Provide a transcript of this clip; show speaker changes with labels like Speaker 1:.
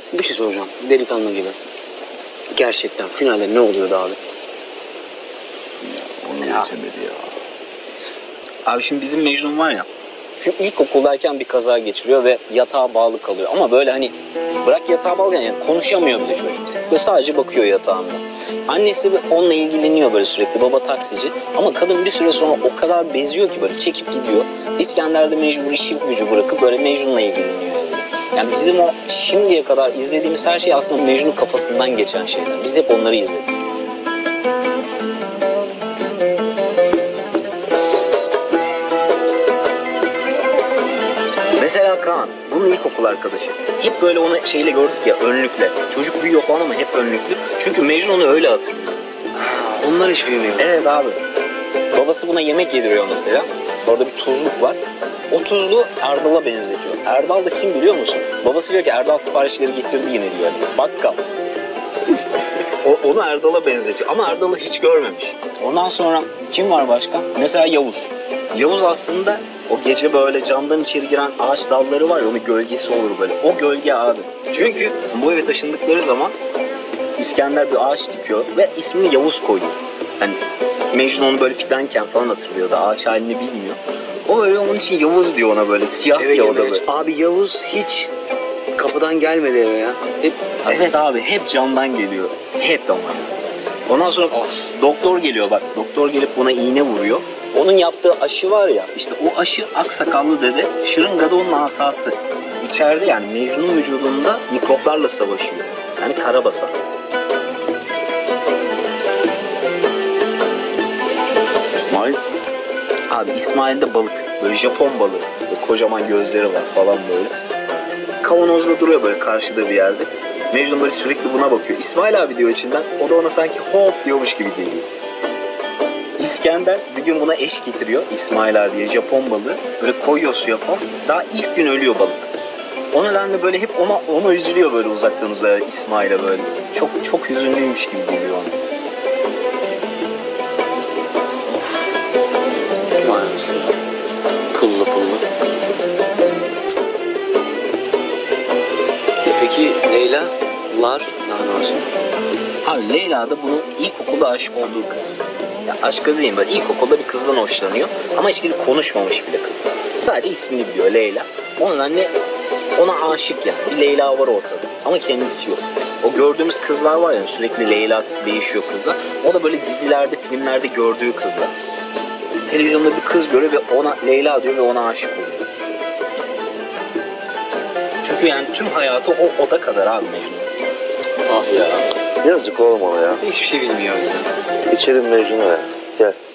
Speaker 1: Bir şey soracağım. Delikanlı gibi. Gerçekten finalde ne oluyordu abi?
Speaker 2: Onu geçemedi ya.
Speaker 1: Abi şimdi bizim Mecnun var ya. Şu ilkokuldayken bir kaza geçiriyor ve yatağa bağlı kalıyor. Ama böyle hani bırak yatağa bağlı yani konuşamıyor bile çocuk. Ve sadece bakıyor yatağında. Annesi onunla ilgileniyor böyle sürekli. Baba taksici. Ama kadın bir süre sonra o kadar beziyor ki böyle çekip gidiyor. İskender de mecbur işi gücü bırakıp böyle Mecnun'la ilgileniyor. Yani bizim o şimdiye kadar izlediğimiz her şey aslında Mecnun kafasından geçen şeyler. Biz hep onları izledik. Mesela Kaan, bunun ilkokul arkadaşı. Hep böyle onu şeyle gördük ya, önlükle. Çocuk büyüyor falan ama hep önlüklü. Çünkü Mecnun onu öyle hatırlıyor.
Speaker 3: Onlar hiç bilmiyor.
Speaker 1: Evet abi. Babası buna yemek yediriyor mesela. Orada bir tuzluk var. O tuzluğu Erdal'a benzetiyor. Erdal da kim biliyor musun? Babası diyor ki Erdal siparişleri getirdi yine diyor. Bakkal. Onu Erdal'a benzetiyor ama Erdal'ı hiç görmemiş. Ondan sonra kim var başka? Mesela Yavuz. Yavuz aslında o gece böyle camdan içeri giren ağaç dalları var ya, onun gölgesi olur böyle. O gölge abi. Çünkü bu eve taşındıkları zaman İskender bir ağaç dikiyor ve ismini Yavuz koyuyor. Yani Mecnun onu böyle fidanken falan hatırlıyor da ağaç halini bilmiyor. O öyle onun için Yavuz diyor ona böyle siyah
Speaker 3: Eve
Speaker 1: diyor o da
Speaker 3: girmeye-
Speaker 1: böyle.
Speaker 3: Abi Yavuz hiç kapıdan gelmedi eve ya. Hep
Speaker 1: Evet abi hep camdan geliyor. Hep ama. Ondan sonra doktor geliyor bak. Doktor gelip buna iğne vuruyor. Onun yaptığı aşı var ya, işte o aşı aksakallı dede, şırıngada onun asası. İçeride yani Mecnun'un vücudunda mikroplarla savaşıyor. Yani karabasan.
Speaker 2: İsmail.
Speaker 1: Abi İsmail'de balık. Böyle Japon balığı. Böyle kocaman gözleri var falan böyle. Kavanozda duruyor böyle karşıda bir yerde. Mecnun böyle sürekli buna bakıyor. İsmail abi diyor içinden. O da ona sanki hop diyormuş gibi geliyor. İskender bir gün buna eş getiriyor. İsmail abiye Japon balığı. Böyle koyuyor suya falan. Daha ilk gün ölüyor balık. O nedenle böyle hep ona üzülüyor böyle uzaktan uzağa İsmail'e böyle. Çok çok hüzünlüymüş gibi geliyor ona.
Speaker 3: vay anasını. Pullu pullu. Peki Leyla'lar daha doğrusu?
Speaker 1: Abi Leyla da bunun ilkokulda aşık olduğu kız. Ya aşkı değil böyle ilkokulda bir kızdan hoşlanıyor. Ama hiç gidip konuşmamış bile kızla. Sadece ismini biliyor Leyla. O nedenle ona aşık yani. Bir Leyla var ortada. Ama kendisi yok. O gördüğümüz kızlar var ya sürekli Leyla değişiyor kızla. O da böyle dizilerde, filmlerde gördüğü kızlar. Televizyonda bir kız görüyor ve ona Leyla diyor ve ona aşık oluyor. Çünkü yani tüm hayatı o oda kadar abi Mecnun.
Speaker 3: Ah ya.
Speaker 2: Yazık oğlum ona ya.
Speaker 3: Hiçbir şey bilmiyor ya.
Speaker 2: İçelim Mecnun'a ya. Gel.